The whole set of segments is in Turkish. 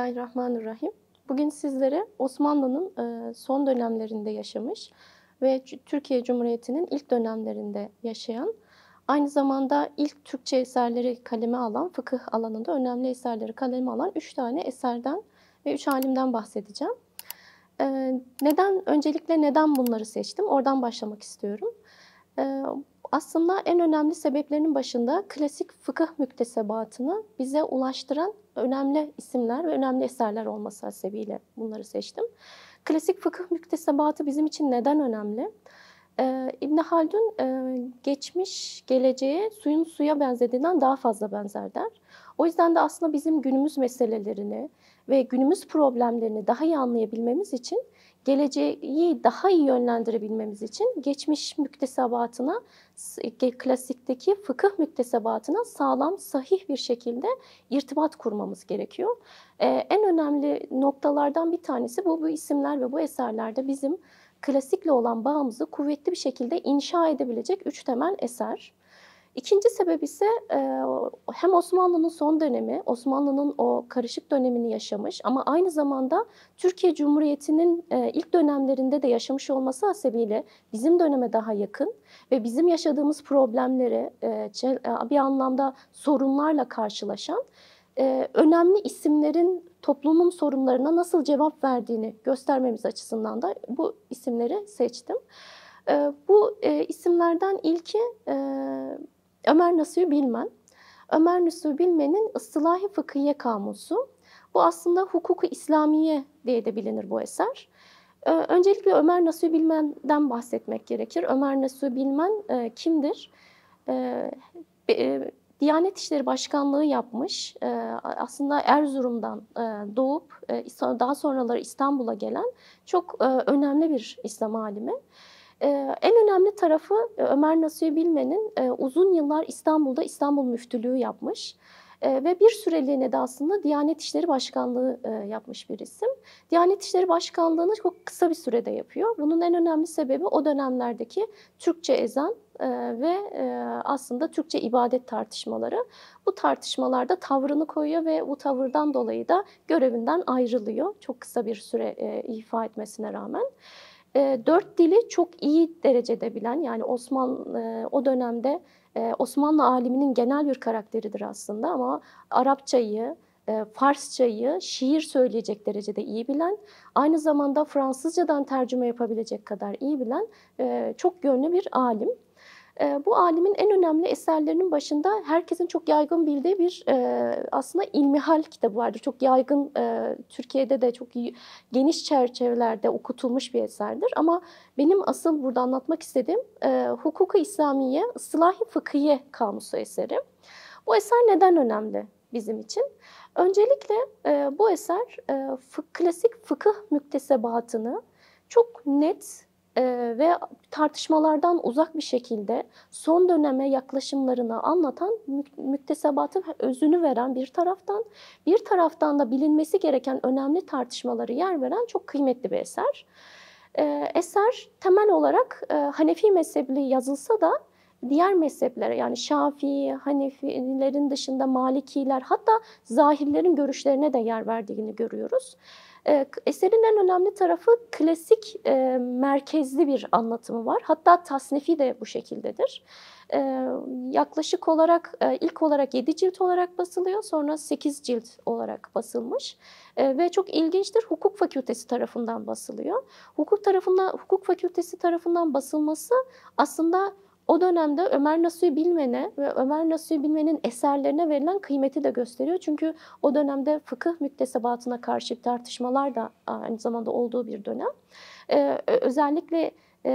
Bismillahirrahmanirrahim. Bugün sizlere Osmanlı'nın son dönemlerinde yaşamış ve Türkiye Cumhuriyeti'nin ilk dönemlerinde yaşayan, aynı zamanda ilk Türkçe eserleri kaleme alan, fıkıh alanında önemli eserleri kaleme alan 3 tane eserden ve 3 alimden bahsedeceğim. Öncelikle neden bunları seçtim? Oradan başlamak istiyorum. Aslında en önemli sebeplerinin başında klasik fıkıh müktesebatını bize ulaştıran önemli isimler ve önemli eserler olması hasebiyle bunları seçtim. Klasik fıkıh müktesebatı bizim için neden önemli? İbn Haldun geçmiş geleceğe suyun suya benzediğinden daha fazla benzer der. O yüzden de aslında bizim günümüz meselelerini ve günümüz problemlerini daha iyi anlayabilmemiz için, geleceği daha iyi yönlendirebilmemiz için geçmiş müktesebatına, klasikteki fıkıh müktesebatına sağlam, sahih bir şekilde irtibat kurmamız gerekiyor. En önemli noktalardan bir tanesi bu isimler ve bu eserlerde bizim klasikle olan bağımızı kuvvetli bir şekilde inşa edebilecek 3 temel eser. İkinci sebep ise hem Osmanlı'nın son dönemi, Osmanlı'nın o karışık dönemini yaşamış ama aynı zamanda Türkiye Cumhuriyeti'nin ilk dönemlerinde de yaşamış olması hasebiyle bizim döneme daha yakın ve bizim yaşadığımız problemlere bir anlamda sorunlarla karşılaşan önemli isimlerin toplumun sorunlarına nasıl cevap verdiğini göstermemiz açısından da bu isimleri seçtim. Bu isimlerden ilki Ömer Nasuhi Bilmen. Ömer Nasuhi Bilmen'in Istilahi Fıkhiye Kamusu. Bu aslında Hukuk-u İslamiye diye de bilinir bu eser. Öncelikle Ömer Nasuhi Bilmen'den bahsetmek gerekir. Ömer Nasuhi Bilmen kimdir? Diyanet İşleri Başkanlığı yapmış, aslında Erzurum'dan doğup daha sonraları İstanbul'a gelen çok önemli bir İslam alimi. En önemli tarafı Ömer Nasuhi Bilmen'in uzun yıllar İstanbul'da İstanbul Müftülüğü yapmış. Ve bir süreliğine de aslında Diyanet İşleri Başkanlığı yapmış bir isim. Diyanet İşleri Başkanlığı'nı çok kısa bir sürede yapıyor. Bunun en önemli sebebi o dönemlerdeki Türkçe ezan ve aslında Türkçe ibadet tartışmaları. Bu tartışmalarda tavrını koyuyor ve bu tavırdan dolayı da görevinden ayrılıyor. Çok kısa bir süre ifa etmesine rağmen. 4 dili çok iyi derecede bilen, yani o dönemde Osmanlı aliminin genel bir karakteridir aslında ama Arapçayı, Farsçayı şiir söyleyecek derecede iyi bilen, aynı zamanda Fransızcadan tercüme yapabilecek kadar iyi bilen çok yönlü bir alim. Bu alimin en önemli eserlerinin başında herkesin çok yaygın bildiği bir aslında İlmihal kitabı vardır. Çok yaygın, Türkiye'de de çok geniş çerçevelerde okutulmuş bir eserdir. Ama benim asıl burada anlatmak istediğim Hukuk-u İslamiye, Istilahi Fıkhiye Kamusu eseri. Bu eser neden önemli bizim için? Öncelikle bu eser klasik fıkıh müktesebatını çok net ve tartışmalardan uzak bir şekilde son döneme yaklaşımlarını anlatan, müktesebatın özünü veren bir taraftan da bilinmesi gereken önemli tartışmaları yer veren çok kıymetli bir eser. Eser temel olarak Hanefi mezhebi yazılsa da diğer mezheplere, yani Şafii, Hanefilerin dışında Malikiler, hatta Zahirlerin görüşlerine de yer verdiğini görüyoruz. Eserin en önemli tarafı klasik merkezli bir anlatımı var. Hatta tasnifi de bu şekildedir. Yaklaşık olarak ilk olarak 7 cilt olarak basılıyor, sonra 8 cilt olarak basılmış. Ve çok ilginçtir, Hukuk Fakültesi tarafından basılıyor. Hukuk Fakültesi tarafından basılması aslında o dönemde Ömer Nasuhi Bilmen'e ve Ömer Nasuhi Bilmen'in eserlerine verilen kıymeti de gösteriyor. Çünkü o dönemde fıkıh müktesebatına karşı tartışmalar da aynı zamanda olduğu bir dönem. Özellikle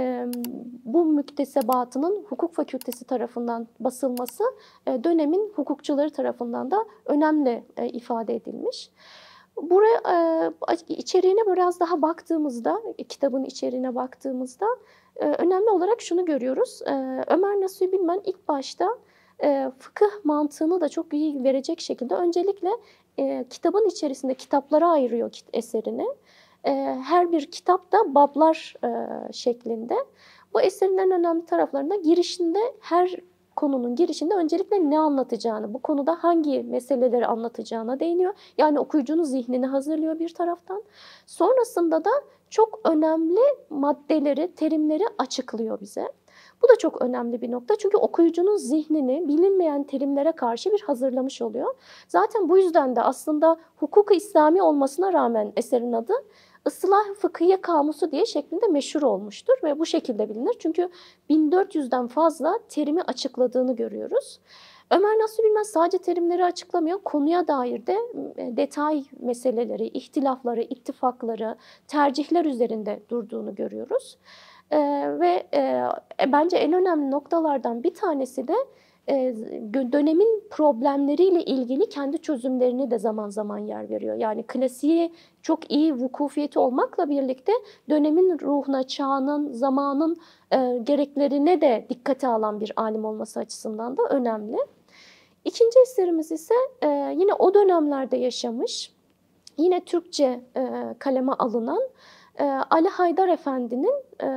bu müktesebatının Hukuk Fakültesi tarafından basılması dönemin hukukçuları tarafından da önemli ifade edilmiş. Buraya içeriğine biraz daha baktığımızda, kitabın içeriğine baktığımızda önemli olarak şunu görüyoruz. Ömer Nasuhi Bilmen ilk başta fıkıh mantığını da çok iyi verecek şekilde öncelikle kitabın içerisinde kitaplara ayırıyor eserini. Her bir kitap da bablar şeklinde. Bu eserin en önemli taraflarında girişinde her konunun girişinde öncelikle ne anlatacağını, bu konuda hangi meseleleri anlatacağına değiniyor. Yani okuyucunun zihnini hazırlıyor bir taraftan. Sonrasında da çok önemli maddeleri, terimleri açıklıyor bize. Bu da çok önemli bir nokta çünkü okuyucunun zihnini bilinmeyen terimlere karşı bir hazırlamış oluyor. Zaten bu yüzden de aslında hukuk-ı İslami olmasına rağmen eserin adı Islah-ı Fıkhiye Kamusu diye şeklinde meşhur olmuştur ve bu şekilde bilinir. Çünkü 1400'den fazla terimi açıkladığını görüyoruz. Ömer Nasuh Bilmez sadece terimleri açıklamıyor, konuya dair de detay meseleleri, ihtilafları, ittifakları, tercihler üzerinde durduğunu görüyoruz. Ve bence en önemli noktalardan bir tanesi de dönemin problemleriyle ilgili kendi çözümlerini de zaman zaman yer veriyor. Yani klasiğe çok iyi vukufiyeti olmakla birlikte dönemin ruhuna, çağının, zamanın gereklerine de dikkate alan bir alim olması açısından da önemli. İkinci eserimiz ise yine o dönemlerde yaşamış, yine Türkçe kaleme alınan Ali Haydar Efendi'nin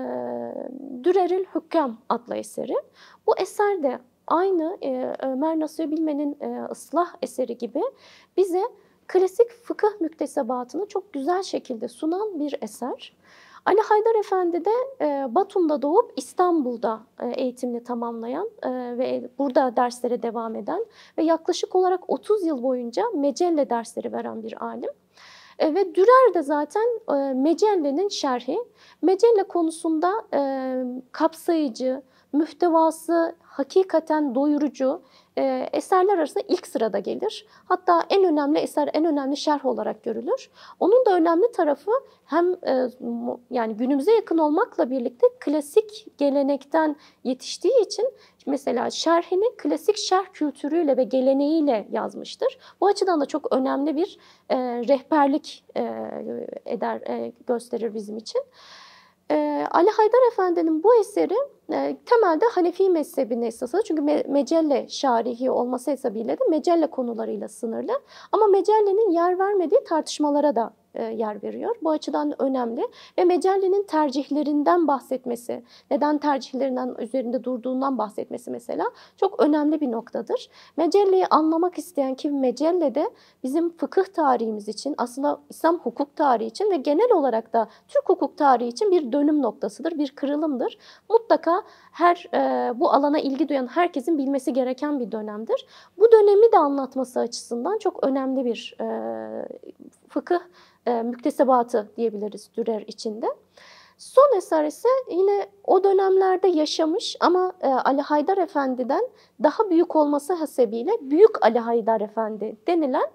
Dürerül Hükkam adlı eseri. Bu eser de aynı Ömer Nasuh Bilmen'in ıslah eseri gibi bize klasik fıkıh müktesebatını çok güzel şekilde sunan bir eser. Ali Haydar Efendi de Batum'da doğup İstanbul'da eğitimini tamamlayan ve burada derslere devam eden ve yaklaşık olarak 30 yıl boyunca mecelle dersleri veren bir alim. Ve Dürer de zaten mecellenin şerhi. Mecelle konusunda kapsayıcı, muhtevası hakikaten doyurucu eserler arasında ilk sırada gelir. Hatta en önemli eser, en önemli şerh olarak görülür. Onun da önemli tarafı hem yani günümüze yakın olmakla birlikte klasik gelenekten yetiştiği için mesela şerhini klasik şerh kültürüyle ve geleneğiyle yazmıştır. Bu açıdan da çok önemli bir rehberlik gösterir bizim için. Ali Haydar Efendi'nin bu eseri temelde Hanefi mezhebine esas alır. Çünkü mecelle şarihi olması hesabıyla da mecelle konularıyla sınırlı. Ama mecellenin yer vermediği tartışmalara da yer veriyor. Bu açıdan önemli ve mecellenin tercihlerinden bahsetmesi, neden tercihlerinden üzerinde durduğundan bahsetmesi mesela çok önemli bir noktadır. Mecelleyi anlamak isteyen ki mecelle bizim fıkıh tarihimiz için, aslında İslam hukuk tarihi için ve genel olarak da Türk hukuk tarihi için bir dönüm noktasıdır, bir kırılımdır. Mutlaka her bu alana ilgi duyan herkesin bilmesi gereken bir dönemdir. Bu dönemi de anlatması açısından çok önemli bir fıkıh müktesebatı diyebiliriz Dürer içinde. Son eser ise yine o dönemlerde yaşamış ama Ali Haydar Efendi'den daha büyük olması hasebiyle Büyük Ali Haydar Efendi denilen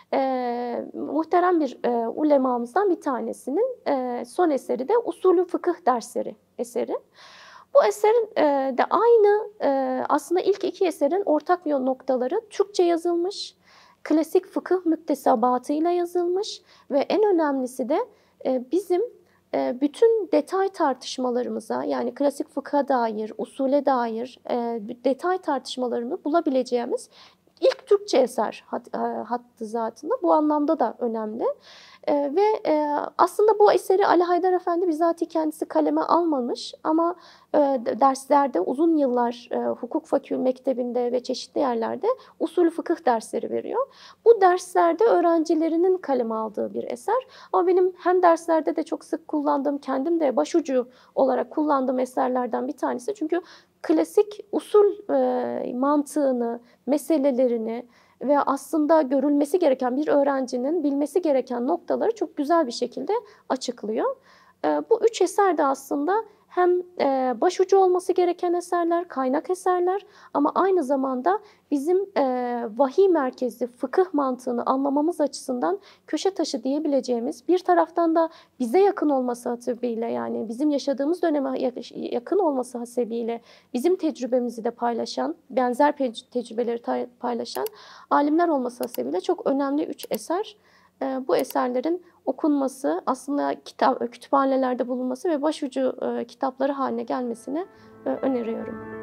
muhterem bir ulemamızdan bir tanesinin son eseri de Usulü Fıkıh Dersleri eseri. Bu eserin de aynı aslında ilk iki eserin ortak bir noktaları Türkçe yazılmış, klasik fıkıh müktesebatıyla yazılmış ve en önemlisi de bizim bütün detay tartışmalarımıza yani klasik fıkha dair, usule dair detay tartışmalarını bulabileceğimiz ilk Türkçe eser hattı zatında. Bu anlamda da önemli. Ve aslında bu eseri Ali Haydar Efendi bizatihi kendisi kaleme almamış ama derslerde uzun yıllar hukuk mektebinde ve çeşitli yerlerde usulü fıkıh dersleri veriyor. Bu derslerde öğrencilerinin kaleme aldığı bir eser. Ama benim hem derslerde de çok sık kullandığım, kendim de başucu olarak kullandığım eserlerden bir tanesi. Çünkü klasik usul mantığını, meselelerini ve aslında görülmesi gereken bir öğrencinin bilmesi gereken noktaları çok güzel bir şekilde açıklıyor. Bu üç eser de aslında hem başucu olması gereken eserler, kaynak eserler ama aynı zamanda bizim vahiy merkezli fıkıh mantığını anlamamız açısından köşe taşı diyebileceğimiz, bir taraftan da bize yakın olması hasebiyle yani bizim yaşadığımız döneme yakın olması hasebiyle bizim tecrübemizi de paylaşan, benzer tecrübeleri paylaşan alimler olması hasebiyle çok önemli üç eser. Bu eserlerin okunması, aslında kütüphanelerde bulunması ve başucu kitapları haline gelmesini öneriyorum.